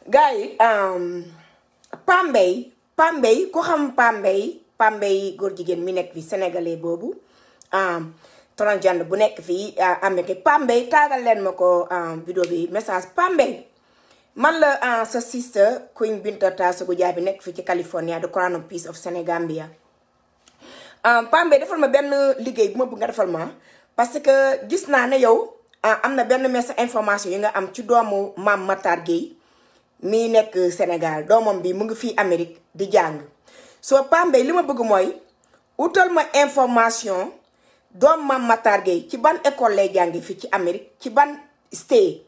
gars yi Pambay ku xam Pambay góor jigéen mi nekk fi sénégalais boobu transgender bu nekk fii Amérique Pambay taagal leen ma ko vidéo bi message Pambay man la sa sister Queen Binta Taasogu Jaay bi nekk fii ci California the Crown of Peace of Senegambia Pambay defal ma benn liggéey bu ma bëgg nga defal ma parce que gis naa ne yow am na benn message information yi nga am ci doomu Mame Matar Gueye mi nekk Sénégal doomam bi mu ngi fii Amérique di jàng soo Pambay li ma bëgg mooy utal ma information doom Mame Matar Gueye ci ban école lay jàngi fii ci Amérique ci ban state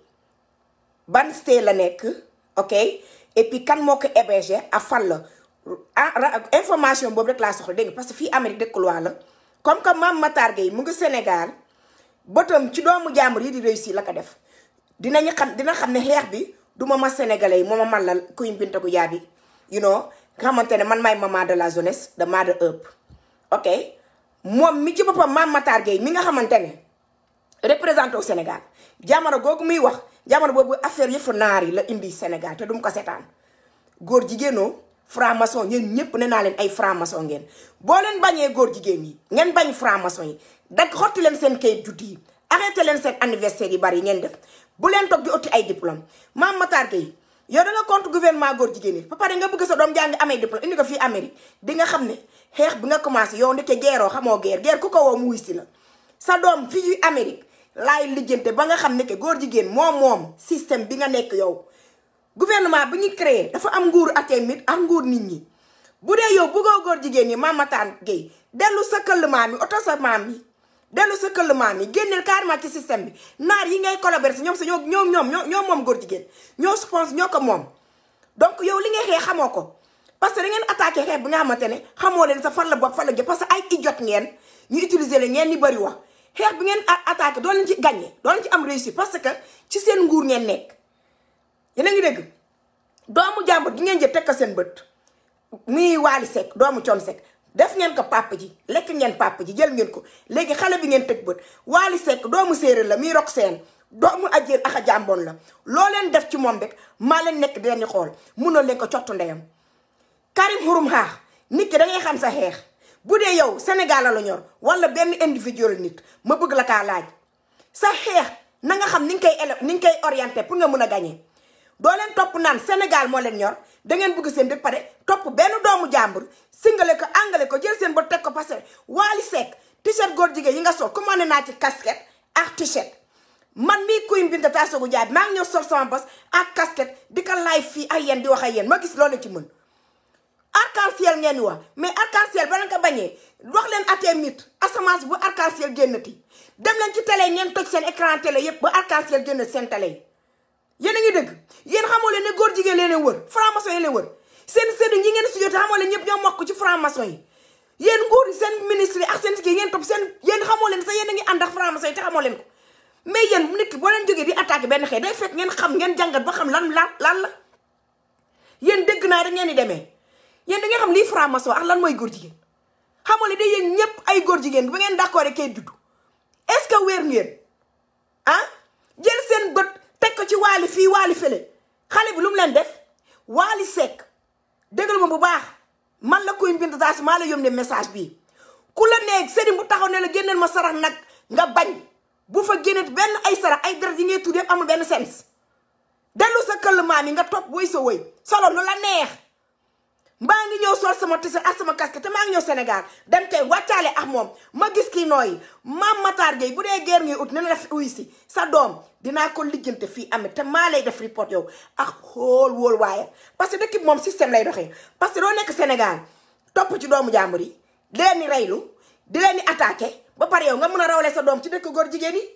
la nekk ok et puis kan moo ko hébergé a fan la information boobu rek laa soxla dégg nga parce que fii Amérique dëkk loi la comme que Mame Matar Gueye mu ngi Sénégal bëtam ci doomu jàmbur yi di réussir la ko def dina xam ne xeex bi du ma sénégalais yi mooma man la Queen Binta Jaay bi you know nga xamante ne man maay maman de la jeunesse de Mother Earth ok moom mi ci boppam Mame Matar Gueye mi nga xamante ne représenté au Sénégal jamono googu muy wax jamono boobu affaire yëfu naar yi la indi Sénégal te dum ko seetaan góor jigéenoo franc-maçon ñeen ñëpp ne naa leen ay franc-maçon ngeen boo leen bañee góor jigéen yi ngeen bañ franc-maçon yi dag xotti leen seen kayit juddu yi arrêté leen seen anniversaire yi bari yi ngeen def bu leen toog di uti ay diplôme Mame Matar Gueye yow da nga compte gouvernement góor jigéen yi ba pare nga bëgg sa doom jàng amee diplôme indi ko fii Amérique di nga xam ne xeex bi nga commencé yow ndeke geeroo xamoo guerre ku ko woo mu wisi la sa doom fii Amérique laay lijjante ba nga xam ne que góor jigéen moom système bi nga nekk yow gouvernement bi ñu créé dafa am nguur atémit ak nguur nit ñi bu dee yow bëggoo góor jigéen ñi Mame Matar Gueye dellu sa këll maam yi oto sa maam yi dellu sa këll maam yi génneel carrément ci système bi naar yi ngay collaborer si ñoom sa ñoom moom góor jigéen ñoo sponsor ñoo ko moom donc yow li ngay xeex xamoo ko parce que da ngeen attaqué xeex bi nga xamante ne xamoo leen sa fan la bopp fan la jë parce que ay idiot ngeen ñu utiliser leen ngeen ni bëri wax xeex bi ngeen attaqué doo leen ci gagné doo leen ci am réussite parce que ci seen nguur ngeen nekk yéen a ngi dégg doomu jàmbur gi ngeen jël teg ko seen bët muy Wally Seck doomu Thione Seck def ngeen ko papa ji lekk ngeen papa ji jël ngeen ko léegi xale bi ngeen tëj bët Wally Seck doomu séeréer la muy rok seen doomu ajéer axa jàmboon la loo leen def ci moom rek maa leen nekk di leen xool munoo leen ko cottu ndeyam Karim Xurum Xaax nit ki da ngay xam sa xeex bu dee yow Sénégal la ñor wala benn individuel nit ma bëgg la kaa laaj sa xeex na nga xam ni nga koy orienté pour nga mën a gagné doo leen topp naan Sénégal moo leen ñor da ngeen bëgg seen dëkk pare topp benn doomu jàmbur singale ko angale ko jël seen ba teg ko parce que Wally Seck t-shirt góor jigéen yi nga sol commandé naa ci casquette ak t-shirt man mii Queen Binta Taasogu Jaay maa ngi ñëw sol sama bos ak casquette di ko live fii ay yéen di wax ay yéen ma gis loolu ci mën arc-en-ciel ngeen di wax mais arc-en-ciel ba leen ko bañee wax leen atee mit asamaan bu arc-en-ciel génnati dem leen ci télé ngeen toj seen écran télé yépp ba arc-en-ciel génn seen télé yi yéen a ngi dëgg yéen xamoo leen ne góor jigéen leen wër franc-maçon yi leen wër seen sëriñ yi ngeen sujjóote xamoo leen ñëpp ñoo mokk ci franc-maçon yi yéen nguur yi seen ministre yi ak seen kii ngeen topp seen yéen xamoo leen sax yéen a ngi ànd ak franc-maçon yi te xamoo leen ko mais yéen nit ki boo leen jógee di attaqué benn xëy day fekk ngeen xam ngeen jàngat ba xam lan la yéen dégg naa rek ngeen di demee yéen da nga xam lii franc-maçon ak lan mooy góor jigéen xamoo leen de yéen ñëpp ay góor jigéen ba ngeen d'accord rek kay juddu est-ce que wér ngeen jël seen bët teg ko ci Wally fii Wally fële xale bi lu mu leen def Wally Seck déglu ma bu baax man la Queen Binta Taasogu maa la yónnee message bii ku la neeg sëriñ bu taxaw ne la génneel ma sarax nag nga bañ bu fa génneet benn ay sarax ay deret yi ngay tudd yëpp amul benn sens dellu sa këll maam yi nga topp woy sa woy solo lu la neex mbaa ngi ñëw sol sama t-shirt ak sama casquette te maa ngi ñëw Sénégal dem tey wàccaale ak moom ma gis kii nooyi Mame Matar Gueye bu dee guerre ngay ut ne la def uy si sa doom dinaa ko lijjante fii amee te maa lay def report yow ak xool wóol waaye parce que dëkk bi moom système lay doxee parce que doo nekk Sénégal topp ci doomu jàmbur yi di leen ni reylu di leen ni attaqué ba pare yow nga mën a rawale sa doom ci dëkk góor jigéen yi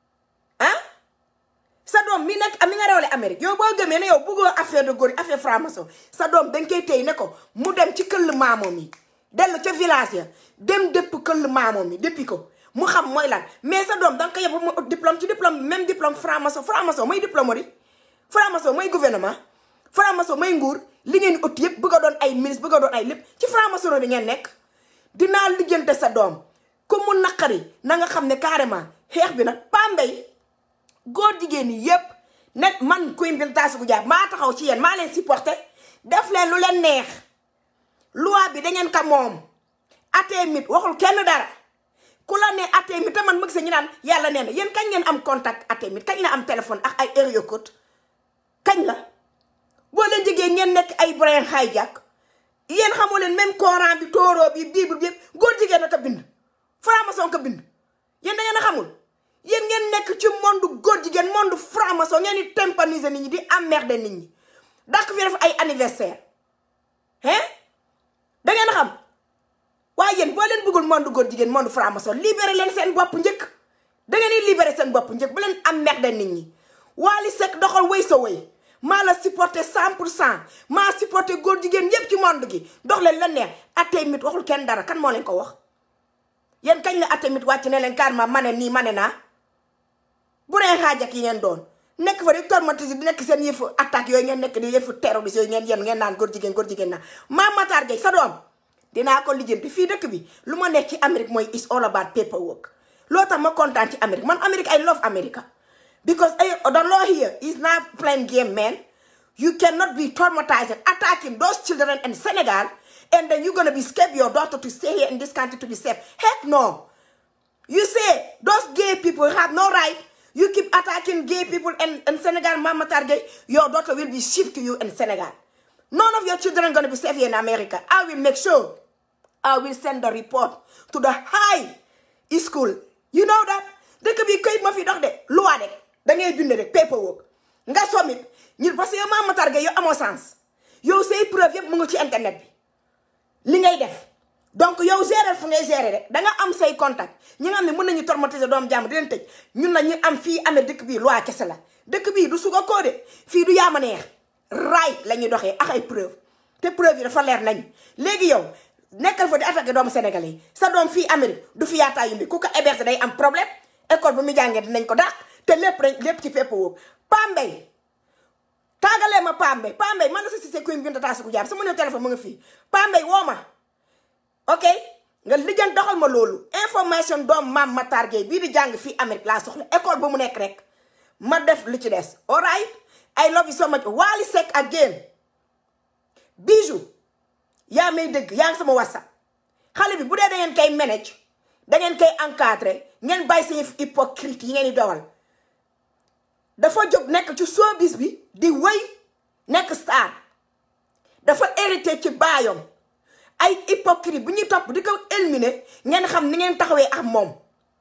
sa doom mi nag mi nga rawale Amérique yow boo gëmee ne yow bëggoo affaire de góor affaire franc-maçon sa doom dañ koy téy ne ko mu dem ci këll maamoom yi dellu ca village ya dem dëpp këll maamoom yi déppi ko mu xam mooy lan mais sa doom danga ko yóbbu mu diplôme ci diplôme même diplôme franc-maçon mooy diplôme franc-maçon mooy gouvernement franc-maçon mooy nguur li ngeen ut yëpp bëgg a doon ay ministre bëgg a doon ay lépp ci franc-maçon bi ngeen nekk dinaa lijjante sa doom ku mu naqari na nga xam ne carrément xeex bi nag Pambay góor jigéen ñi yépp nekk man Queen Binta Goudiaby maa taxaw ci yéen maa leen supporté def leen lu leen neex loi bi da ngeen ko moom Atemit waxul kenn dara ku la ne Atemit te man ma gis ñu naan yàlla nee na yéen kañ ngeen am contact Atemit kañ la am téléphone ak ay area code kañ la boo leen jegee ngeen nekk ay brain hijack yéen xamoo leen même Coran bi Torah bi Bible bi yëpp góor jigéen a ko bind franc-maçon ko bind yéen da ngeen a xamul yéen ngeen nekk ci monde góor jigéen monde franc-maçon ngeen di tympaniser nit ñi di emmerder nit ñi dak fi def ay anniversaire hein da ngeen a xam waaye yéen boo leen bëggul monde góor jigéen monde franc-maçon libéré leen seen bopp njëkk da ngeen di libéré seen bopp njëkk bu leen emmerder nit ñi Wally Seck doxal wéy sa wéy maa la supporté 100% maa supporté góor jigéen yépp ci monde gi dox leen la neex Atemit waxul kenn dara kan moo leen ko wax yéen kañ la Atemit wàcc ne leen carrément mane nii mane naa bu dee xaajak yi ngeen doon nekk fa di tormatisé di nekk seen yëfu attaque yooyu ngeen nekk di yëfu terroriste yooyu ngeen naan góor jigéen naa Mame Matar Gueye sa doom dinaa ko lijjanti fii dëkk bi lu ma nekk ci Amérique mooy is all about paperwork loo tax ma kontaan ci Amérique man Amérique I love America because the law here is not playing game, man. You cannot be traumatized and attacking those children in Senegal, and then you're going to be scared your daughter to stay here in this country to be safe. Heck no. You say those gay people have no right. You keep attacking gay people in Senegal, Mame Matar Gueye, your daughter will be shipped to you in Senegal. None of your children are going to be safe here in America. I will make sure. I will send the report to the high school. You know that? They could be quite mafia dog de. Loi de. Da ngay bind rek paperwork nga somit ñi parce que yow Mame Matar Gueye yow amoo sens yow say preuve yëpp mu ngi ci internet bi li ngay def donc yow gérer fu ngay gérer rek da nga am say contact ñi nga xam ne mën nañu traumatiser doom jàmm di leen tëj ñun la ñu am fii amee dëkk bii loi kese la dëkk bii du suga koo de fii du yaama neex right la ñuy doxee ak ay preuve te preuve yi dafa leer nañ léegi yow nekkal fa di attaqué doomu sénégalais yi sa doom fii Amérique du fi yaataa yumbi ku ko héberger day am problème école bu mu jàngee dinañ ko dàq te lépp ci fépp woo Pambay taagalee ma Pambay man la si Queen Binta Goudiaby sama numéro téléphone mu nga fii Pambay woo ma ok nga lijjan doxal ma loolu information doom Mame Matar Gueye bii di jàng fii Amérique laa soxla école ba mu nekk rek ma def lu ci des alright I love you so much Wally Seck again Bijou yaa may dëgg yaa ngi sama WhatsApp xale bi bu dee da ngeen koy manage da ngeen koy encadré ngeen bàyyi seen hypocrite yi ngeen di dawal dafa jóg nekk ci showbiz bi di wéy nekk star dafa hérité ci baayom ay hypocrite bu ñuy topp di ko éliminer ngeen xam ni ngeen taxawee ak moom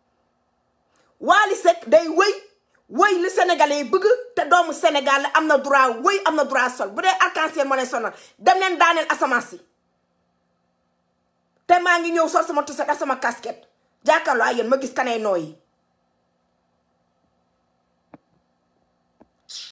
Wally Seck day wéy li sénégalais yi bëgg te doomu Sénégal la am na droit wéy am na droit sol bu dee arc-en-ciel moo leen sonal dem leen daaneel asamaan si te maa ngi ñëw sol sama tuset ak sama casquette jàkkaarloo ay yéen ma gis kanay nooyi